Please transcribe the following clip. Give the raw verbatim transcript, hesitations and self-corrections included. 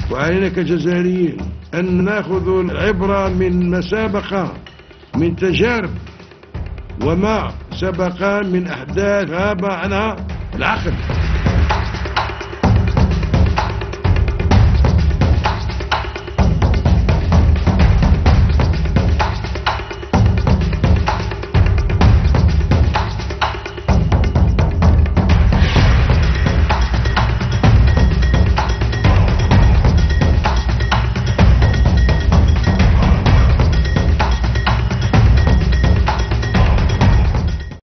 وعلينا كجزائريين أن نأخذ العبرة من ما سبق من تجارب وما سبق من أحداث غاب عنها العقل.